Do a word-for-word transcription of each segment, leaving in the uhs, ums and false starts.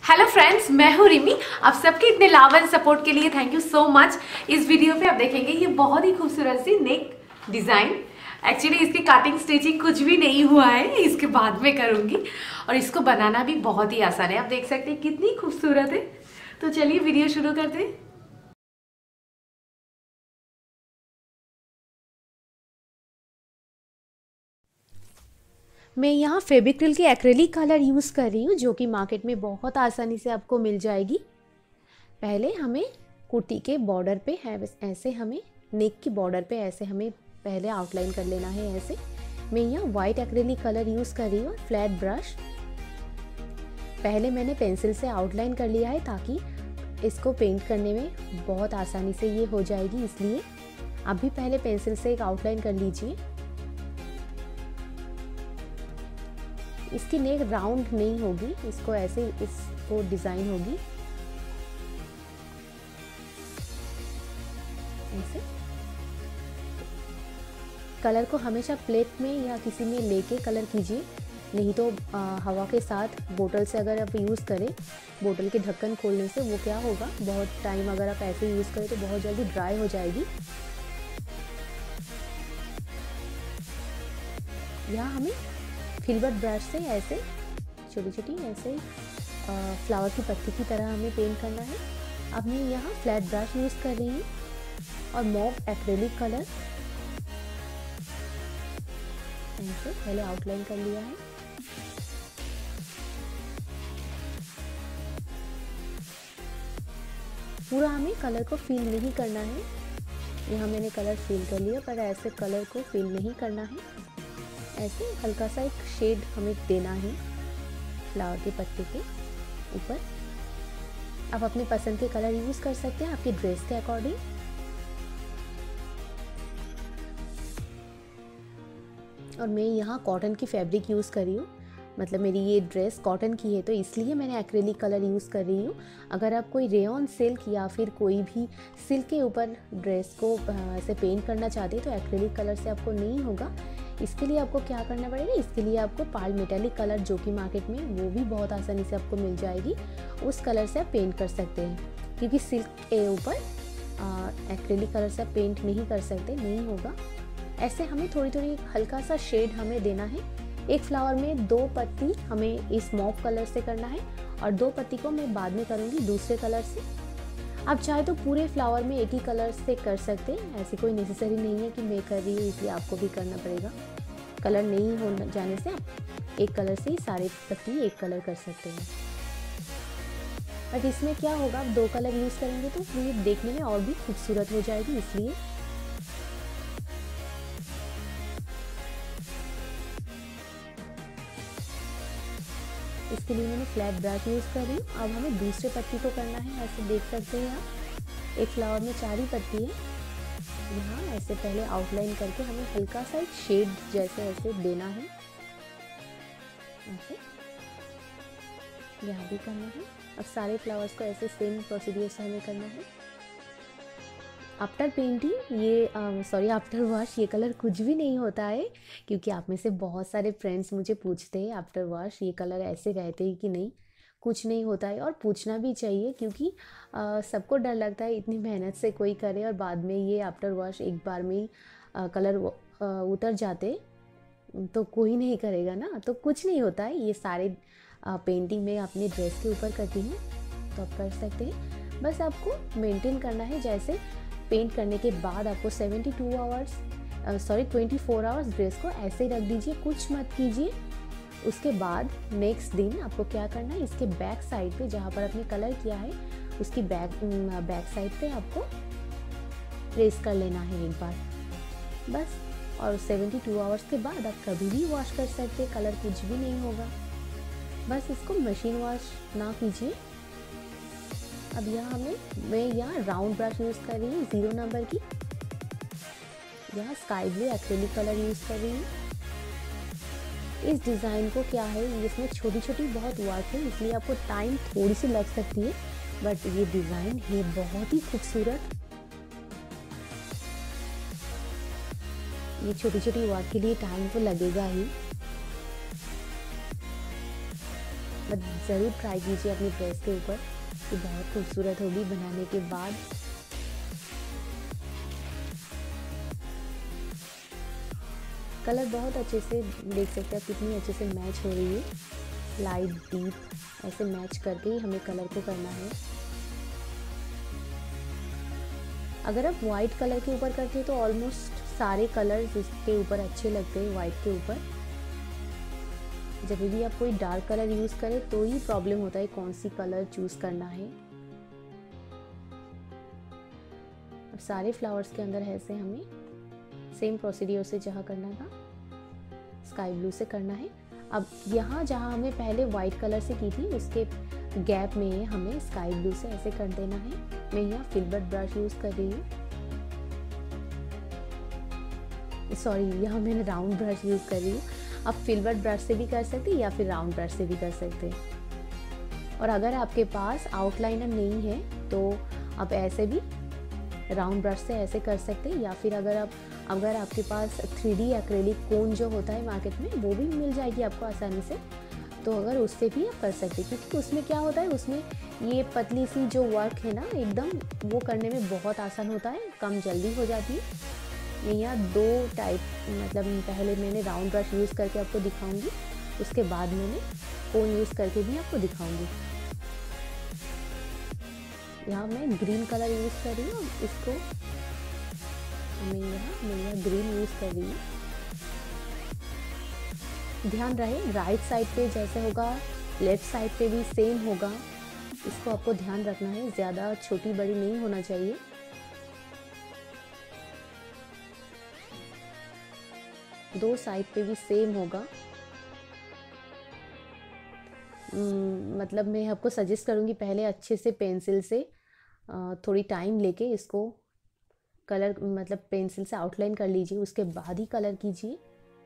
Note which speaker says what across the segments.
Speaker 1: Hello friends, मैं हूँ रिमी। आप सबके इतने लव एंड सपोर्ट के लिए थैंक यू सो मच। इस वीडियो पे आप देखेंगे ये बहुत ही खूबसूरत सी नेक डिज़ाइन। एक्चुअली इसकी कटिंग स्टिचिंग कुछ भी नहीं हुआ है, इसके बाद में करूँगी। और इसको बनाना भी बहुत ही आसान है। आप देख सकते हैं कितनी खूबसूरत है। तो चलिए वीडियो शुरू करते हैं। मैं यहाँ फेविक्रिल की एक्रेलिक कलर यूज़ कर रही हूँ, जो कि मार्केट में बहुत आसानी से आपको मिल जाएगी। पहले हमें कुर्ती के बॉर्डर पे है ऐसे हमें नेक की बॉर्डर पे ऐसे हमें पहले आउटलाइन कर लेना है। ऐसे मैं यहाँ वाइट एक्रेलिक कलर यूज़ कर रही हूँ, फ्लैट ब्रश। पहले मैंने पेंसिल से आउटलाइन कर लिया है ताकि इसको पेंट करने में बहुत आसानी से ये हो जाएगी, इसलिए आप भी पहले पेंसिल से एक आउटलाइन कर लीजिए। इसकी नेक राउंड नहीं होगी, इसको ऐसे इसको डिज़ाइन होगी ऐसे। कलर को हमेशा प्लेट में या किसी में लेके कलर कीजिए, नहीं तो आ, हवा के साथ बोतल से अगर आप यूज़ करें, बोतल के ढक्कन खोलने से वो क्या होगा, बहुत टाइम अगर आप ऐसे यूज़ करें तो बहुत जल्दी ड्राई हो जाएगी। यहाँ हमें फिल्बर्ट ब्रश से ऐसे छोटी छोटी ऐसे फ्लावर की पत्ती की तरह हमें पेंट करना है। अब मैं यहाँ फ्लैट ब्रश यूज़ कर रही हूँ और मॉव एक्रेलिक कलर ऐसे पहले आउटलाइन कर लिया है। पूरा हमें कलर को फील नहीं करना है। यहाँ मैंने कलर फील कर लिया, पर ऐसे कलर को फील नहीं करना है। ऐसे हल्का सा एक शेड हमें देना है फ्लावर के पत्ते के ऊपर। आप अपनी पसंद के कलर यूज़ कर सकते हैं आपकी ड्रेस के अकॉर्डिंग। और मैं यहाँ कॉटन की फैब्रिक यूज़ कर रही हूँ, मतलब मेरी ये ड्रेस कॉटन की है तो इसलिए मैंने एक्रेलिक कलर यूज़ कर रही हूँ। अगर आप कोई रेयन सिल्क या फिर कोई भी सिल्क के ऊपर ड्रेस को ऐसे पेंट करना चाहते हैं तो एक्रेलिक कलर से आपको नहीं होगा। इसके लिए आपको क्या करना पड़ेगा, इसके लिए आपको पार्ल मेटालिक कलर जो कि मार्केट में वो भी बहुत आसानी से आपको मिल जाएगी, उस कलर से आप पेंट कर सकते हैं। क्योंकि सिल्क के ऊपर एक्रेलिक कलर से आप पेंट नहीं कर सकते, नहीं होगा। ऐसे हमें थोड़ी थोड़ी हल्का सा शेड हमें देना है। एक फ्लावर में दो पत्ती हमें इस मॉव कलर से करना है और दो पत्ती को मैं बाद में करूँगी दूसरे कलर से। आप चाहे तो पूरे फ्लावर में एक ही कलर से कर सकते हैं, ऐसी कोई नेसेसरी नहीं है कि मैं कर रही हूँ इसलिए आपको भी करना पड़ेगा। कलर नहीं हो जाने से आप एक कलर से ही सारे पत्ती एक कलर कर सकते हैं। बट इसमें क्या होगा, आप दो कलर यूज़ करेंगे तो ये देखने में और भी खूबसूरत हो जाएगी, इसलिए इसके लिए मैंने फ्लैट ब्रश यूज़ कर रही हूँ। अब हमें दूसरे पत्ती को करना है। ऐसे देख सकते हैं आप, एक फ्लावर में चार ही पत्ती है। यहाँ ऐसे पहले आउटलाइन करके हमें हल्का सा एक शेड जैसे ऐसे देना है, ऐसे यहाँ भी करना है। अब सारे फ्लावर्स को ऐसे सेम प्रोसीड्यूर से हमें करना है। आफ्टर पेंटिंग ये सॉरी आफ्टर वॉश ये कलर कुछ भी नहीं होता है, क्योंकि आप में से बहुत सारे फ्रेंड्स मुझे पूछते हैं आफ्टर वॉश ये कलर ऐसे रहते हैं कि नहीं। कुछ नहीं होता है और पूछना भी चाहिए, क्योंकि आ, सबको डर लगता है इतनी मेहनत से कोई करे और बाद में ये आफ्टर वॉश एक बार में ही आ, कलर आ, उतर जाते तो कोई नहीं करेगा ना। तो कुछ नहीं होता है, ये सारे आ, पेंटिंग में अपने ड्रेस के ऊपर करती हूँ तो आप कर सकते हैं। बस आपको मेंटेन करना है, जैसे पेंट करने के बाद आपको seventy two hours sorry twenty four hours dress को ऐसे ही रख दीजिए, कुछ मत कीजिए। उसके बाद नेक्स्ट दिन आपको क्या करना है, इसके बैक साइड पे जहाँ पर आपने कलर किया है उसकी बैक बैक साइड पे आपको प्रेस कर लेना है एक बार बस। और सेवेंटी टू आवर्स के बाद आप कभी भी वॉश कर सकते हैं, कलर कुछ भी नहीं होगा। बस इसको मशीन वॉश ना कीजिए। अब यहाँ हमें मैं यहाँ राउंड ब्रश यूज़ कर रही हूँ ज़ीरो नंबर की। यहाँ sky blue acrylic colour use कर रही हूँ। इस डिज़ाइन को क्या है, इसमें छोटी छोटी बहुत वर्क है, इसलिए आपको टाइम थोड़ी सी लग सकती है, बट ये डिज़ाइन है बहुत ही खूबसूरत। ये छोटी छोटी वर्क के लिए टाइम तो लगेगा ही। बट ज़रूर ट्राई कीजिए अपनी ड्रेस के ऊपर, ये बहुत खूबसूरत होगी बनाने के बाद। कलर बहुत अच्छे से देख सकते हैं कितनी अच्छे से मैच हो रही है, लाइट डीप ऐसे मैच करके ही हमें कलर को करना है। अगर आप वाइट कलर के ऊपर करते हैं तो ऑलमोस्ट सारे कलर्स इसके ऊपर अच्छे लगते हैं वाइट के ऊपर। जब भी आप कोई डार्क कलर यूज़ करें तो ही प्रॉब्लम होता है कौन सी कलर चूज़ करना है। अब सारे फ्लावर्स के अंदर ऐसे हमें सेम प्रोसीड्यूर से जहाँ करना था स्काई ब्लू से करना है। अब यहाँ जहाँ हमें पहले वाइट कलर से की थी उसके गैप में हमें स्काई ब्लू से ऐसे कर देना है। मैं यहाँ फिल्बर्ट ब्रश यूज़ कर रही हूँ, सॉरी यहाँ मैंने राउंड ब्रश यूज़ कर रही हूँ। आप फिल्बर्ट ब्रश से भी कर सकते हैं या फिर राउंड ब्रश से भी कर सकते हैं। और अगर आपके पास आउटलाइनर नहीं है तो आप ऐसे भी राउंड ब्रश से ऐसे कर सकते हैं, या फिर अगर आप अगर आपके पास थ्री डी एक्रेलिक कोन जो होता है मार्केट में वो भी मिल जाएगी आपको आसानी से, तो अगर उससे भी आप कर सकते हैं। क्योंकि उसमें क्या होता है, उसमें ये पतली सी जो वर्क है ना एकदम वो करने में बहुत आसान होता है, कम जल्दी हो जाती है। मैं यहाँ दो टाइप मतलब पहले मैंने राउंड ब्रश यूज़ करके आपको दिखाऊंगी, उसके बाद मैंने कोन यूज़ करके भी आपको दिखाऊंगी। यहाँ मैं ग्रीन कलर यूज़ कर रही हूँ, इसको मैं यहाँ मैं यहाँ ग्रीन यूज़ कर रही हूँ। ध्यान रहे राइट साइड पे जैसे होगा लेफ्ट साइड पे भी सेम होगा, इसको आपको ध्यान रखना है, ज़्यादा छोटी बड़ी नहीं होना चाहिए। दो साइड पे भी सेम होगा। मतलब मैं आपको सजेस्ट करूँगी पहले अच्छे से पेंसिल से थोड़ी टाइम लेके इसको कलर मतलब पेंसिल से आउटलाइन कर लीजिए, उसके बाद ही कलर कीजिए।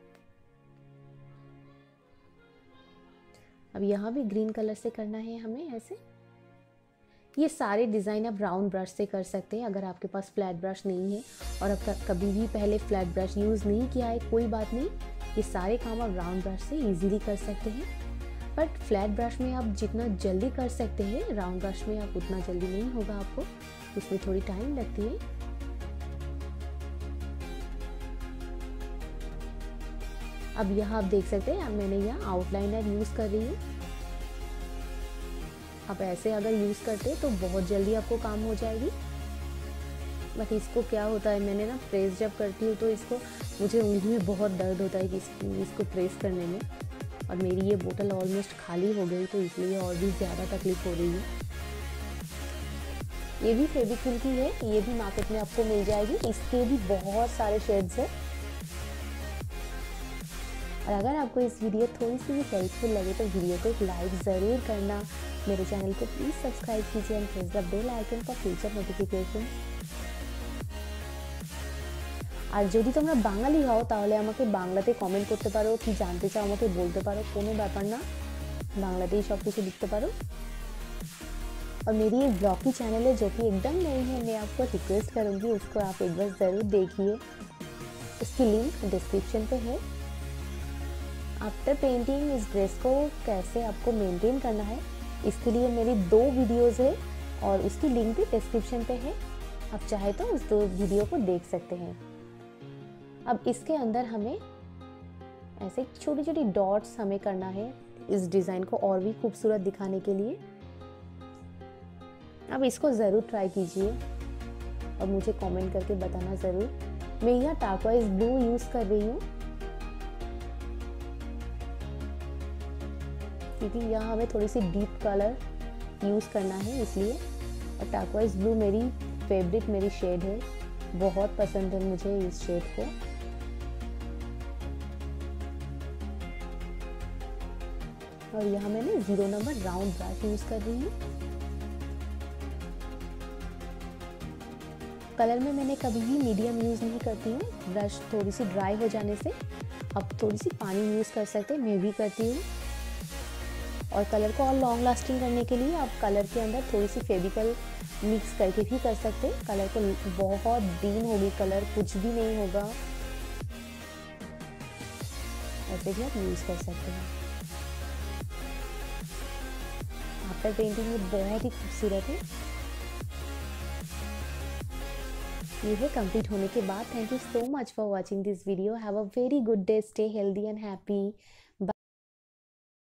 Speaker 1: अब यहाँ भी ग्रीन कलर से करना है हमें ऐसे। ये सारे डिज़ाइन आप राउंड ब्रश से कर सकते हैं अगर आपके पास फ्लैट ब्रश नहीं है और आप कभी भी पहले फ्लैट ब्रश यूज़ नहीं किया है, कोई बात नहीं, ये सारे काम आप राउंड ब्रश से इजीली कर सकते हैं। बट फ्लैट ब्रश में आप जितना जल्दी कर सकते हैं राउंड ब्रश में आप उतना जल्दी नहीं होगा, आपको उसमें थोड़ी टाइम लगती है। अब यहाँ आप देख सकते हैं मैंने यहाँ आउटलाइनर यूज़ कर रही हूँ। आप ऐसे अगर यूज़ करते तो बहुत जल्दी आपको काम हो जाएगी। बट इसको क्या होता है, मैंने ना प्रेस जब करती हूँ तो इसको मुझे उंगली में बहुत दर्द होता है कि इसको प्रेस करने में, और मेरी ये बोतल ऑलमोस्ट खाली हो गई तो इसलिए और भी ज़्यादा तकलीफ हो रही है। ये भी फेविक्विल की है, ये भी मार्केट में आपको मिल जाएगी, इसके भी बहुत सारे शेड्स हैं। और अगर आपको इस वीडियो थोड़ी सी भी हेल्पफुल लगे तो वीडियो को एक लाइक ज़रूर करना, मेरे चैनल को प्लीज़ सब्सक्राइब कीजिए and press the bell icon for future notification. আর যদি তোমরা বাঙালি হও তাহলে আমাকে বাংলাতে কমেন্ট করতে পারো, কি জানতে চাও আমাকে বলতে পারো, কোনো ব্যাপার না, বাংলাতেই সব কিছু লিখতে পারো। और मेरी एक ब्लॉग की चैनल है जो कि एकदम नई है, मैं आपको रिक्वेस्ट करूँगी उसको आप एक बार ज़रूर देखिए, उसकी लिंक डिस्क्रिप्शन पे है। आफ्टर पेंटिंग इस ड्रेस को कैसे आपको मेंटेन करना है इसके लिए मेरी दो वीडियोस है और उसकी लिंक भी डिस्क्रिप्शन पे है, आप चाहे तो उस दो वीडियो को देख सकते हैं। अब इसके अंदर हमें ऐसे छोटी छोटी डॉट्स हमें करना है इस डिज़ाइन को और भी खूबसूरत दिखाने के लिए। अब इसको ज़रूर ट्राई कीजिए और मुझे कमेंट करके बताना ज़रूर। मैं यहाँ टर्कोइज ब्लू यूज़ कर रही हूँ क्योंकि यहाँ हमें थोड़ी सी डीप कलर यूज़ करना है इसलिए। और टर्कोइज ब्लू मेरी फेवरेट मेरी शेड है, बहुत पसंद है मुझे इस शेड को। और यहाँ मैंने zero number round brush use कर रही हूँ। कलर में मैंने कभी भी मीडियम यूज़ नहीं करती हूँ, ब्रश थोड़ी सी ड्राई हो जाने से अब थोड़ी सी पानी यूज़ कर सकते हैं, मैं भी करती हूँ। और कलर को और लॉन्ग लास्टिंग करने के लिए आप कलर के अंदर थोड़ी सी फेविकल मिक्स करके भी कर सकते हैं। कलर को बहुत डीन होगी, कलर कुछ भी नहीं होगा, ऐसे भी आप यूज़ कर सकते हैं। आफ्टर पेंटिंग ये बहुत ही खूबसूरत है। ये है कंप्लीट होने के बाद। Thank you so much for watching this video. Have a very good day, stay healthy and happy.